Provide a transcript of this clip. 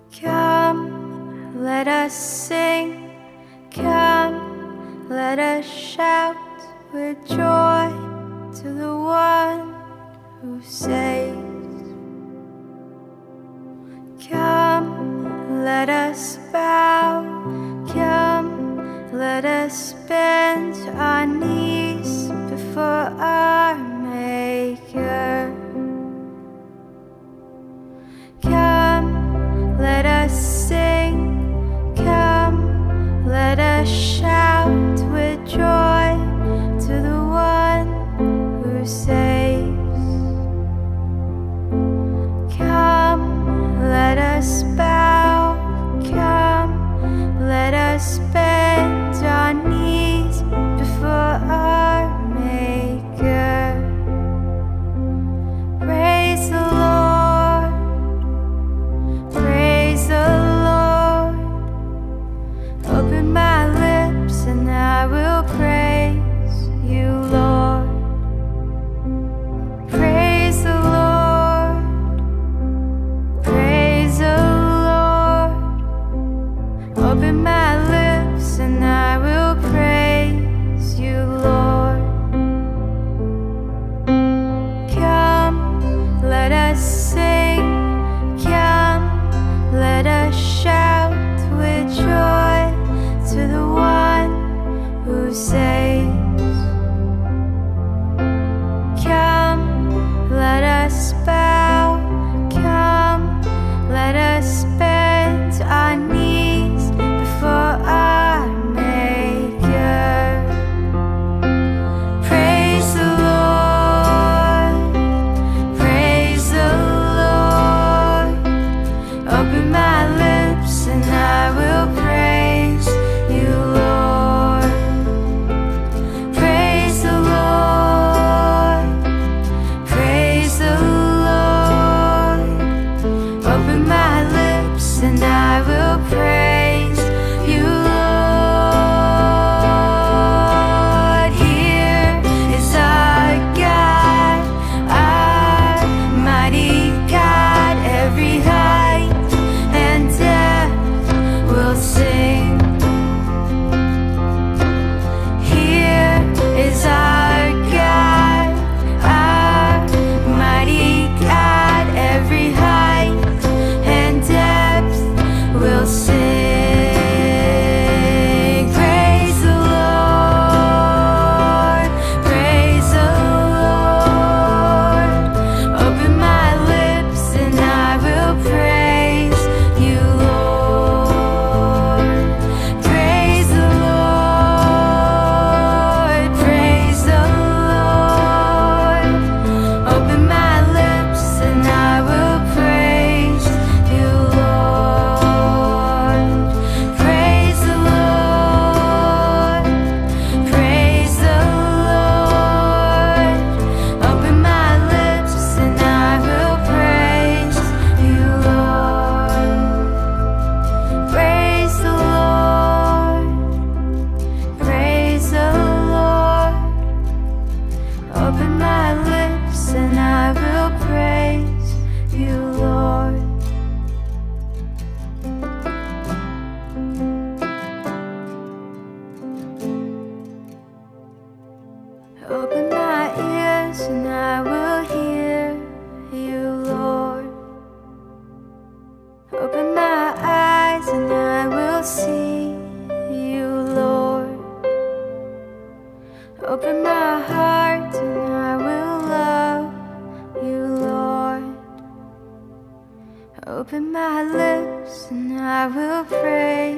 Come, let us sing. Come, let us shout with joy to the one who saves. Come, let us bow. Come, let us bend our knees before our Maker. Come, let us sing. Come, let us shout with joy to the one who saves. Come, let us bow. Come, let us bend our knees before our Maker. Praise the Lord. Praise the Lord. Open my lips and I will praise you, Lord. Praise the Lord. Praise the Lord. Open my lips and I will praise you, Lord. Come, let us sing. Come, let us shout with joy to the one who saves. Come, let us bow. Come, let us bend our knees before our Maker. Praise the Lord. Praise the Lord. Open my lips and I will praise you, Lord. Praise the Lord. Praise the Lord. Open my lips and I will praise you, Lord. Here is our God, our mighty God. Every height and depth will sing. Here is our God, our mighty God. Every height and depth will sing. Praise the Lord. Praise the Lord. Open my lips and I will praise you, Lord. Praise the Lord. Praise the Lord. Open my lips and I will praise you, Lord. Praise the Lord. Praise the Lord. Open my lips and I will praise you, Lord. Praise the Lord. Praise the Lord. Open my lips and I will praise you, Lord. Open my ears and I will hear you, Lord. Open my eyes and I will see you, Lord. Open my heart and I will love you, Lord. Open my lips and I will praise